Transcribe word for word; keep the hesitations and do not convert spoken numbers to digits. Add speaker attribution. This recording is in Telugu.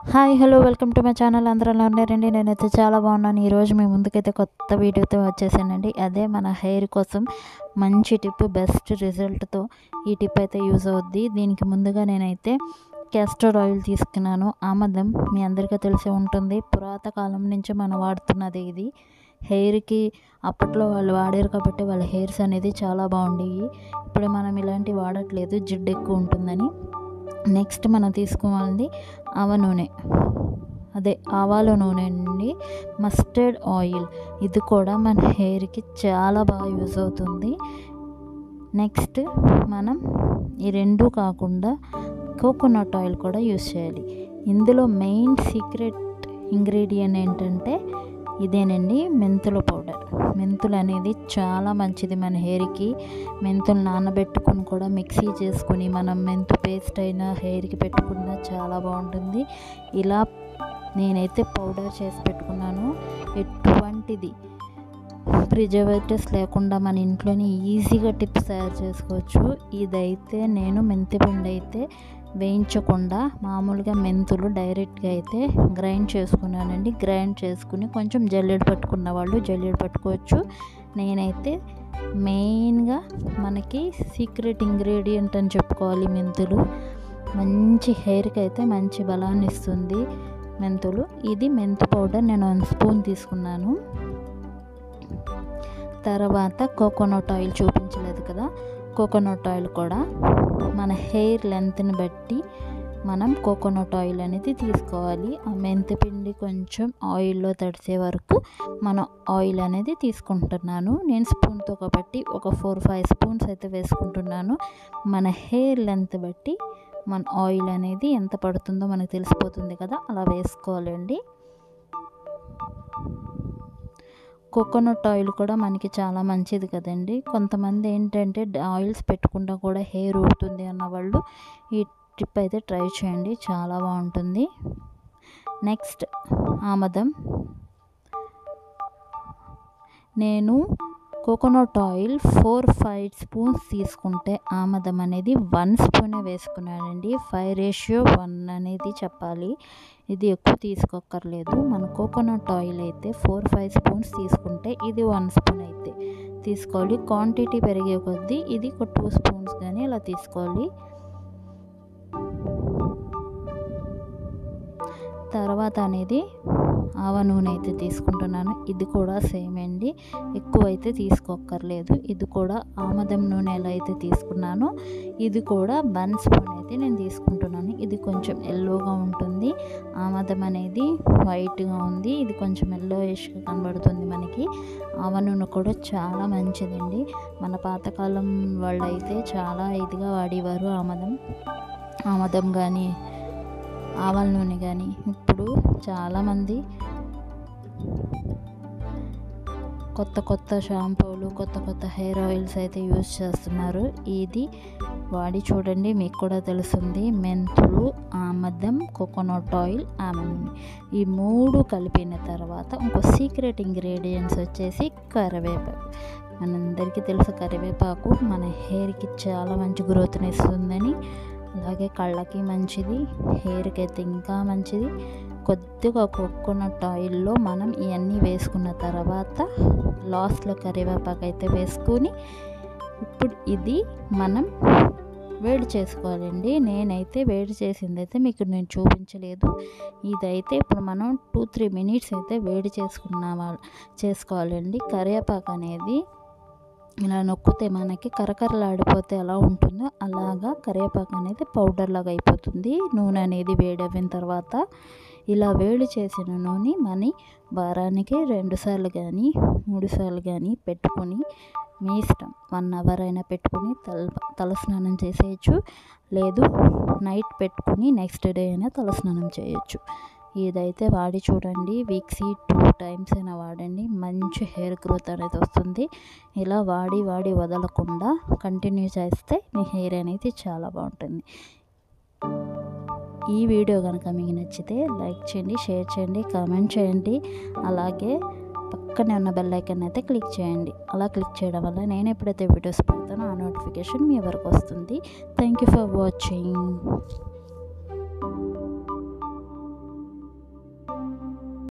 Speaker 1: Hi hello welcome to my channel. అందరూ ఎలా ఉన్నారండి? నేనైతే చాలా బాగున్నాను. ఈరోజు మీ ముందుకైతే కొత్త వీడియోతో వచ్చేసానండి. అదే మన హెయిర్ కోసం మంచి టిప్, బెస్ట్ రిజల్ట్తో ఈ టిప్ అయితే యూజ్ అవుద్ది. దీనికి ముందుగా నేనైతే క్యాస్టర్ ఆయిల్ తీసుకున్నాను. ఆమదం మీ అందరికీ తెలిసే ఉంటుంది, పురాత కాలం నుంచి మనం వాడుతున్నది ఇది. హెయిర్కి అప్పట్లో వాళ్ళు వాడారు కాబట్టి వాళ్ళ హెయిర్స్ అనేది చాలా బాగుండేవి. ఇప్పుడు మనం ఇలాంటివి వాడట్లేదు, జిడ్డు ఎక్కువ ఉంటుందని. నెక్స్ట్ మనం తీసుకోవాలండి ఆవ నూనె, అదే ఆవాల నూనె అండి, మస్టర్డ్ ఆయిల్. ఇది కూడా మన హెయిర్కి చాలా బాగా యూజ్ అవుతుంది. నెక్స్ట్ మనం ఈ రెండు కాకుండా కోకోనట్ ఆయిల్ కూడా యూజ్ చేయాలి. ఇందులో మెయిన్ సీక్రెట్ ఇంగ్రీడియంట్ ఏంటంటే ఇదేనండి, మెంతుల పౌడర్. మెంతులు అనేది చాలా మంచిది మన హెయిర్కి. మెంతులు నానబెట్టుకుని కూడా మిక్సీ చేసుకుని మనం మెంతు పేస్ట్ అయినా హెయిర్కి పెట్టుకున్నా చాలా బాగుంటుంది. ఇలా నేనైతే పౌడర్ చేసి పెట్టుకున్నాను. ఎటువంటిది ప్రిజర్వేటివ్స్ లేకుండా మన ఇంట్లోనే ఈజీగా టిప్స్ తయారు చేసుకోవచ్చు. ఇదైతే నేను మెంతి పిండి అయితే వేయించకుండా మామూలుగా మెంతులు డైరెక్ట్గా అయితే గ్రైండ్ చేసుకున్నానండి. గ్రైండ్ చేసుకుని కొంచెం జల్లెడ పట్టుకున్న వాళ్ళు జల్లెడ పట్టుకోవచ్చు. నేనైతే మెయిన్గా మనకి సీక్రెట్ ఇంగ్రీడియంట్ అని చెప్పుకోవాలి మెంతులు. మంచి హెయిర్కి అయితే మంచి బలాన్ని ఇస్తుంది మెంతులు. ఇది మెంతు పౌడర్ నేను వన్ స్పూన్ తీసుకున్నాను. తర్వాత కోకోనట్ ఆయిల్ చూపించలేదు కదా, కోకోనట్ ఆయిల్ కూడా మన హెయిర్ లెంత్ని బట్టి మనం కోకోనట్ ఆయిల్ అనేది తీసుకోవాలి. ఆ మెంతి పిండి కొంచెం ఆయిల్లో తడిసే వరకు మనం ఆయిల్ అనేది తీసుకుంటున్నాను. నేను స్పూన్తో కాబట్టి ఒక ఫోర్ ఫైవ్ స్పూన్స్ అయితే వేసుకుంటున్నాను. మన హెయిర్ లెంత్ బట్టి మన ఆయిల్ అనేది ఎంత పడుతుందో మనకు తెలిసిపోతుంది కదా, అలా వేసుకోవాలండి. కోకోనట్ ఆయిల్ కూడా మనకి చాలా మంచిది కదండి. కొంతమంది ఏంటంటే ఆయిల్స్ పెట్టుకుంటా కూడా హెయిర్ ఊడుతుంది అన్న వాళ్ళు ఈ టిప్ అయితే ట్రై చేయండి, చాలా బాగుంటుంది. నెక్స్ట్ ఆమదం. నేను coconut oil four five spoons తీసుకుంటే ఆమదం అనేది వన్ స్పూనే వేసుకున్నానండి. ఫైవ్ రేషియో వన్ అనేది చెప్పాలి. ఇది ఎక్కువ తీసుకోక్కర్లేదు. మన కోకోనట్ ఆయిల్ అయితే ఫోర్ ఫైవ్ స్పూన్స్ తీసుకుంటే ఇది వన్ స్పూన్ అయితే తీసుకోవాలి. క్వాంటిటీ పెరిగే కొద్దీ ఇది ఒక టూ స్పూన్స్ కానీ ఇలా తీసుకోవాలి. తర్వాత అనేది ఆవ నూనె అయితే తీసుకుంటున్నాను. ఇది కూడా సేమ్ అండి, ఎక్కువ అయితే తీసుకోక్కర్లేదు. ఇది కూడా ఆమదం నూనె ఎలా అయితే తీసుకున్నానో ఇది కూడా వన్ స్పూన్ అయితే నేను తీసుకుంటున్నాను. ఇది కొంచెం ఎల్లోగా ఉంటుంది, ఆమదం అనేది వైట్గా ఉంది. ఇది కొంచెం ఎల్లోయిష్గా కనబడుతుంది మనకి. ఆవ నూనె కూడా చాలా మంచిదండి. మన పాతకాలం వాళ్ళు అయితే చాలా ఇదిగా వాడేవారు ఆమదం ఆమదం కానీ ఆవాల నూనె కానీ. ఇప్పుడు చాలామంది కొత్త కొత్త షాంపూలు, కొత్త కొత్త హెయిర్ ఆయిల్స్ అయితే యూజ్ చేస్తున్నారు. ఇది వాడి చూడండి, మీకు కూడా తెలుస్తుంది. మెంతులు, ఆమదం, కోకోనట్ ఆయిల్, ఆవ నూనె ఈ మూడు కలిపిన తర్వాత ఇంకో సీక్రెట్ ఇంగ్రీడియంట్స్ వచ్చేసి కరివేపాకు. మనందరికీ తెలుసు కరివేపాకు మన హెయిర్కి చాలా మంచి గ్రోత్ని ఇస్తుందని, అలాగే కళ్ళకి మంచిది, హెయిర్కి అయితే ఇంకా మంచిది. కొద్దిగా కోకోనట్ ఆయిల్లో మనం ఇవన్నీ వేసుకున్న తర్వాత లాస్ట్లో కరివేపాకు అయితే వేసుకొని ఇప్పుడు ఇది మనం వేడి చేసుకోవాలండి. నేనైతే వేడి చేసింది అయితే మీకు నేను చూపించలేదు. ఇదైతే ఇప్పుడు మనం టూ త్రీ మినిట్స్ అయితే వేడి చేసుకున్న చేసుకోవాలండి. కరివేపాకు అనేది ఇలా నొక్కితే మనకి కరకరలాడిపోతే ఎలా ఉంటుందో అలాగా కరివేపాకు అనేది పౌడర్ లాగా అయిపోతుంది. నూనె అనేది వేడైన తర్వాత ఇలా వేడి చేసిన నూనె మన వారానికి రెండు సార్లు కానీ మూడు సార్లు కానీ పెట్టుకొని మీ ఇష్టం వన్ అవర్ అయినా పెట్టుకుని తల తలస్నానం చేసేయచ్చు, లేదు నైట్ పెట్టుకుని నెక్స్ట్ డే అయినా తలస్నానం చేయొచ్చు. ఇదైతే వాడి చూడండి, వీక్స్కి టూ టైమ్స్ అయినా వాడండి, మంచి హెయిర్ గ్రోత్ అనేది వస్తుంది. ఇలా వాడి వాడి వదలకుండా కంటిన్యూ చేస్తే మీ హెయిర్ అనేది చాలా బాగుంటుంది. ఈ వీడియో కనుక మీకు నచ్చితే లైక్ చేయండి, షేర్ చేయండి, కామెంట్ చేయండి. అలాగే పక్కనే ఉన్న బెల్ ఐకాన్ అయితే క్లిక్ చేయండి. అలా క్లిక్ చేయడం వల్ల నేను ఎప్పుడైతే వీడియోస్ పెడతానో ఆ నోటిఫికేషన్ మీ వరకు వస్తుంది. Thank you for watching.